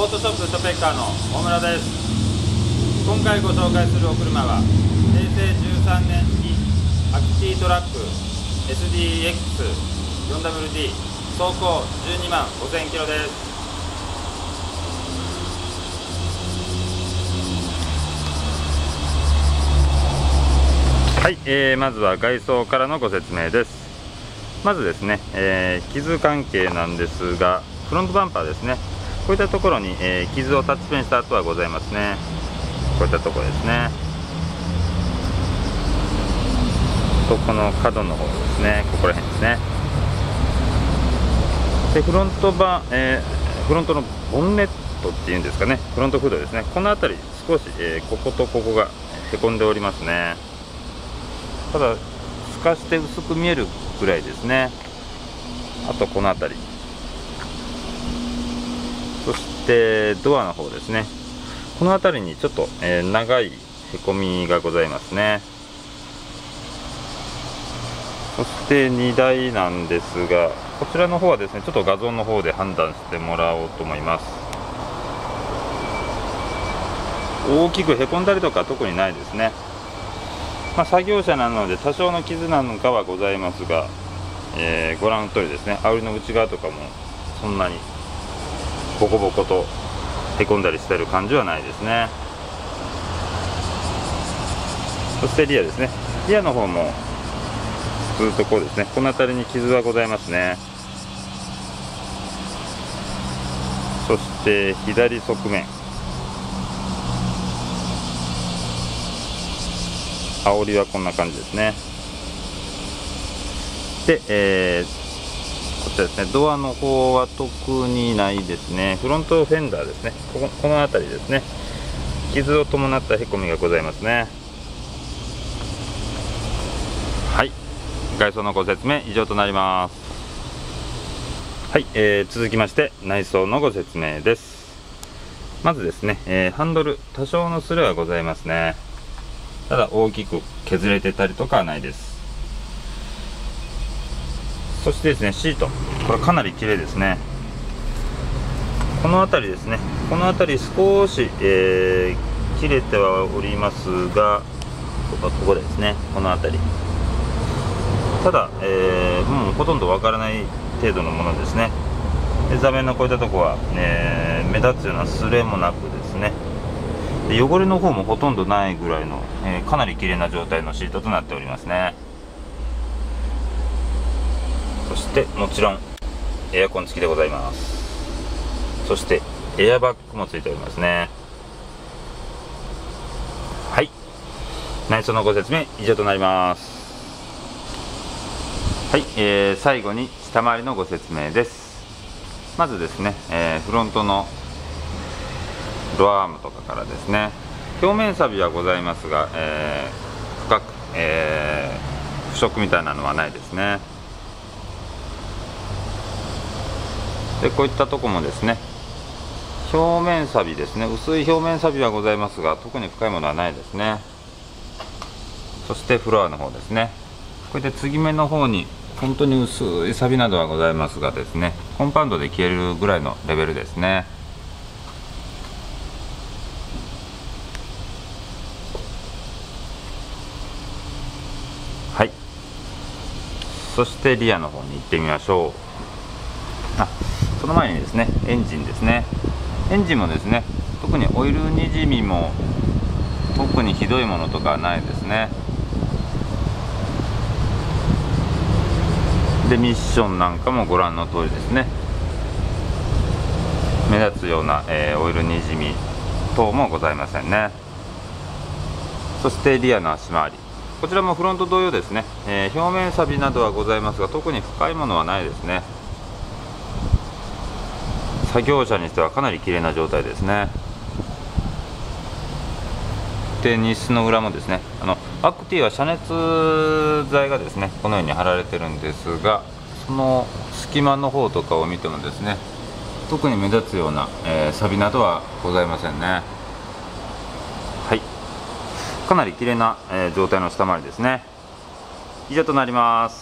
オートショップトペッカーの大村です。今回ご紹介するお車は平成13年にアクティトラック SDX4WD 走行12万5000キロです。はい、まずは外装からのご説明です。まずですね、傷関係なんですが、フロントバンパーですね、こういったところに、傷をタッチペンした跡はございますね。こういったところですね。とこの角の方ですね、ここら辺ですね。でフロントのボンネットっていうんですかね、フロントフードですね、この辺り少し、こことここがへこんでおりますね。ただ透かして薄く見えるぐらいですね。あとこの辺り、そしてドアの方ですね、この辺りにちょっと、長いへこみがございますね。そして荷台なんですが、こちらの方はですね、ちょっと画像の方で判断してもらおうと思います。大きくへこんだりとか特にないですね。作業車なので多少の傷なんかはございますが、ご覧の通りですね、アウリの内側とかもそんなにボコボコとへこんだりしてる感じはないですね。そしてリアですね、リアの方もずっとこうですね、この辺りに傷はございますね。そして左側面、煽りはこんな感じですね。で、こちらですね、ドアの方は特にないですね。フロントフェンダーですね、この辺りですね、傷を伴ったへこみがございますね。はい、外装のご説明以上となります。はい、続きまして内装のご説明です。まずですね、ハンドル多少の擦れはございますね。ただ大きく削れてたりとかはないです。そしてですね、シート、これかなり綺麗ですね。この辺りですね、この辺り少し、切れてはおりますが、ここですね、この辺り、ただ、もうほとんどわからない程度のものですね。で座面のこういったところは、目立つような擦れもなくですね、で汚れの方もほとんどないぐらいの、かなり綺麗な状態のシートとなっておりますね。そしてもちろんエアコン付きでございます。そしてエアバッグも付いておりますね。はい、内装のご説明以上となります。はい、最後に下回りのご説明です。まずですね、フロントのドアアームとかからですね、表面錆はございますが、深く、腐食みたいなのはないですね。でこういったとこもですね、表面錆ですね、薄い表面錆はございますが特に深いものはないですね。そしてフロアの方ですね、これで継ぎ目の方に本当に薄い錆などはございますがですね、コンパウンドで消えるぐらいのレベルですね。はい、そしてリアの方に行ってみましょう。その前にですね、エンジンですね。エンジンもですね、特にオイルにじみも特にひどいものとかはないですね。でミッションなんかもご覧の通りですね、目立つような、オイルにじみ等もございませんね。そしてリアの足回り、こちらもフロント同様ですね、表面錆などはございますが特に深いものはないですね。作業車にしてはかなり綺麗な状態ですね。で荷室の裏もですね、アクティは遮熱材がですねこのように貼られてるんですが、その隙間の方とかを見てもですね、特に目立つような、錆などはございませんね。はい、かなり綺麗な、状態の下回りですね。以上となります。